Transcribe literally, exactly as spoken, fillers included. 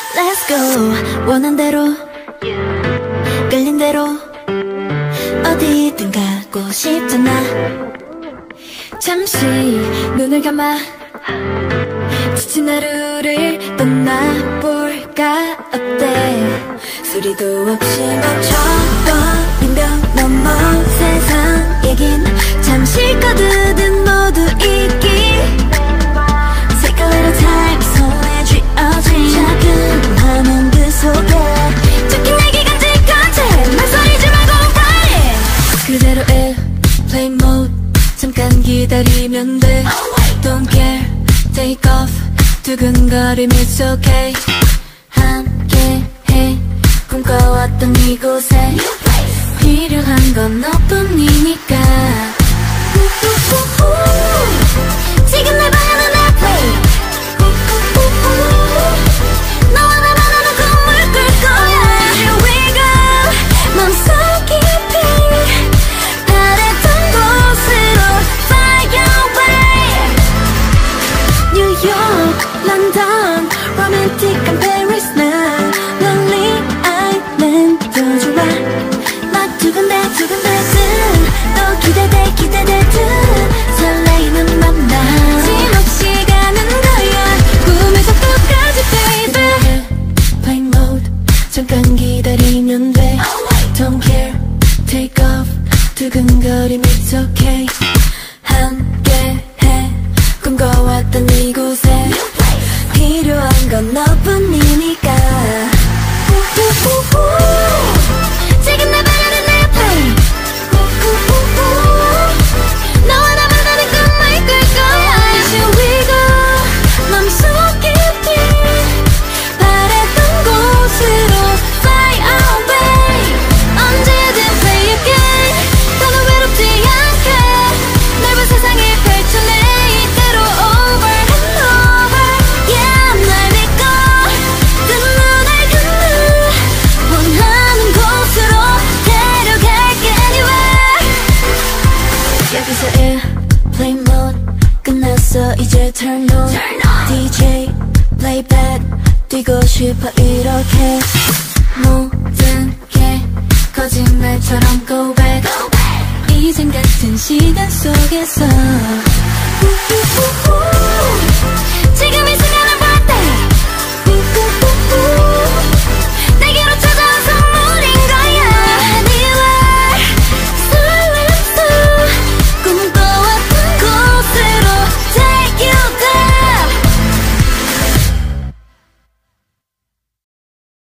Let's go. 원한 대로 끌린 대로 어디든 가고 싶잖아. 잠시 눈을 감아 지친 하루를 떠나볼까 어때. 소리도 없이 멈춰버린 벽 넘어 세상 얘긴 잠시 거두든 모두 잊기. Take a little time 손에 쥐어진 작은 화면 그 속에 적힌 얘기 간직한 채 말소리지 말고 write it. 그대로 airplane mode 잠깐 기다리면 돼. Don't care take off 두근거림 it's okay. 함께해 꿈꿔왔던 이곳에 필요한 건 너뿐이니까. 지금 내 방 안은 airplane. 너와 나만 하는 꿈을 꿀 거야. Here we go. 맘속 깊이 바랬던 곳으로 fly away. 뉴욕, 런던, 로맨틱한 페리스 나 lonely island도 좋아. 막 두근대 두근대듯 또 기대돼 기대되듯 설레이는 맘나 힘없이 가는 거야 꿈에서 끝까지 baby. Plane mode 잠깐 기다리면 돼. Don't care take off 두근거림 it's okay. 함께해 꿈꿔왔던 이곳에 필요한 건 너뿐이니까. 지금 내 방 안은 airplane. 너와 나만 하는 꿈을 꿀 거야. Here we go. 맘속 깊이 바랬던 곳으로 fly away. 언제든 play again. 더는 외롭지 않게 넓은 세상을 펼쳐내 이대로 over and over. Yeah 날 믿고 그 눈을 감는 원하는 곳으로 데려갈게 anyway. 여기서 airplane mode 끝났어 이제 turn on. 디제이 playback 뛰고 싶어 이렇게. 모든 게 거짓말처럼 go back. 이젠 같은 시간 속에서